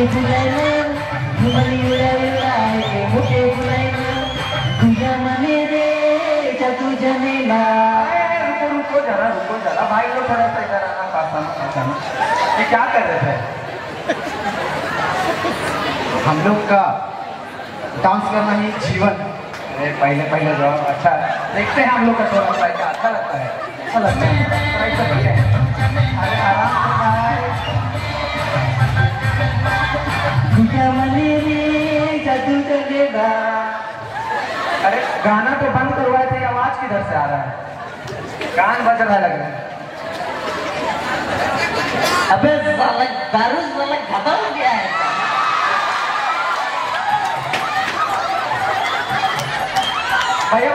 फुलाइना हिमाली उडाए मुके फुलाइना तुझा मने रे जादू जनेला। रुको जरा भाई लोग थोड़ा सा इधर आना पास। ये क्या कर रहे थे? हम लोग का डांस करना ही जीवन। अरे पहले जो अच्छा देखते हैं हम लोग का थोड़ा सा क्या अच्छा लगता है। अरे आराम से भाई। तुझा मने रे जादू जनेला। अरे गाना तो बंद करवाए थे, आवाज किधर से आ रहा है? कान बज रहा लग रहा है। अबे साला दारू साला खत्म हो गया है। भैया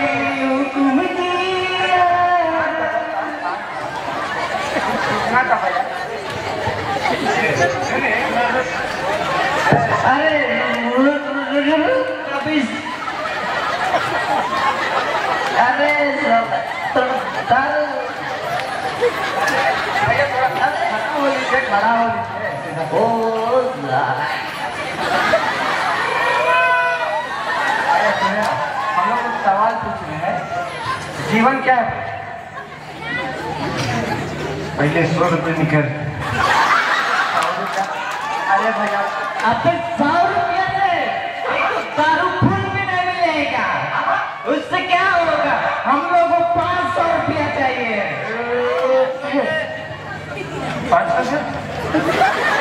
अरे अरे खड़ा हो हम लोग कुछ सवाल पूछ रहे हैं। जीवन क्या है? पहले 100 रुपये निकल। अरे भैया अब 100 रुपया से दारू फूल भी नहीं मिलेगा। उससे क्या होगा? हम लोग को 500 रुपया चाहिए। 500